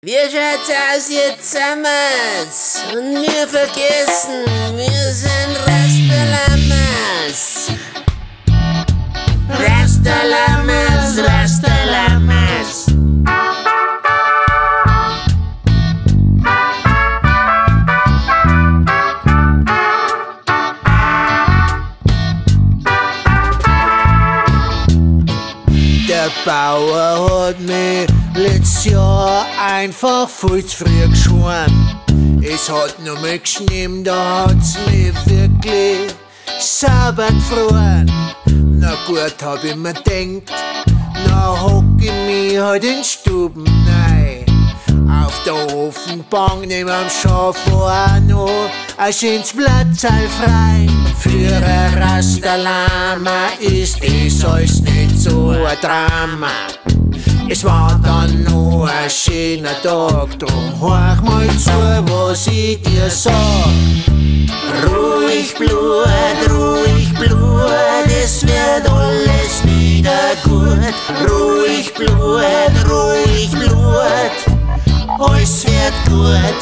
Wie schaut's aus jetzt zusammen? Und wir vergessen, wir sind Rasta-Lamas. Rasta-Lamas, Rasta-Lamas. Der Bauer hat mich letztes Jahr einfach viel zu früh geschoren. Es hat nur mal geschnien, da hat's mich wirklich sauber gefroren. Na gut, hab ich mir denkt, na hock ich mich halt in Stuben rein. Auf der Ofenbank neben am Schaf war auch noch ein schönes Platzal frei. Für ein Rasta-Lama ist das alles nicht so ein Drama. Es war dann noch ein schöner Tag, drum horch mal zu, was ich dir sag. Ruhig Blut, es wird alles wieder gut. Ruhig Blut, alles wird gut.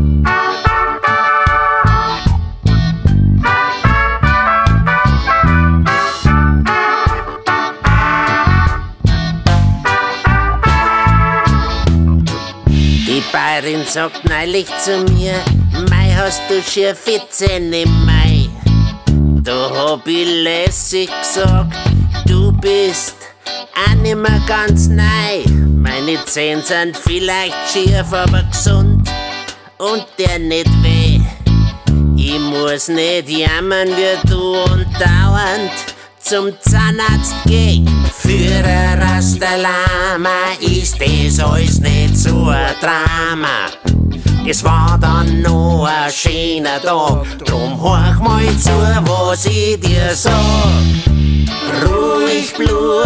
Die Bäuerin sagt neulich zu mir, Mei, hast du schon 14 im Mai? Da hab ich lässig gesagt, du bist auch nicht mehr ganz neu. Meine Zähne sind vielleicht schief, aber gesund und der nicht weh. Ich muss nicht jammern wie du und dauernd zum Zahnarzt gehen. Für ein Rasta-Lama ist das alles nicht so ein Drama. Es war dann noch ein schöner Tag, drum horch mal zu, was ich dir sag. Ruhig Blut,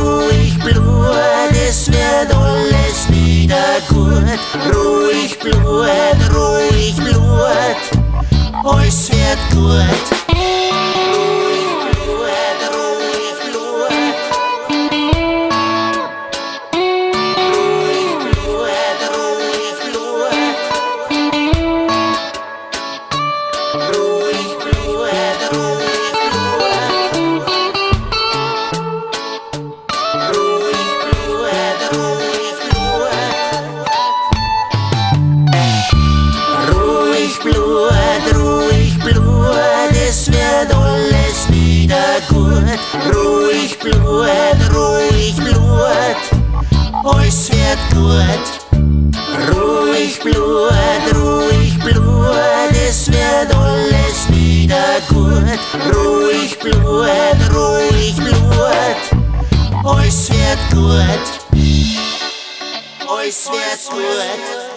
es wird alles wieder gut. Ruhig Blut, alles wird gut. Es wird alles wieder gut. Ruhig Blut, alles wird gut. Ruhig Blut, es wird alles wieder gut. Ruhig Blut, alles wird gut. Alles wird gut.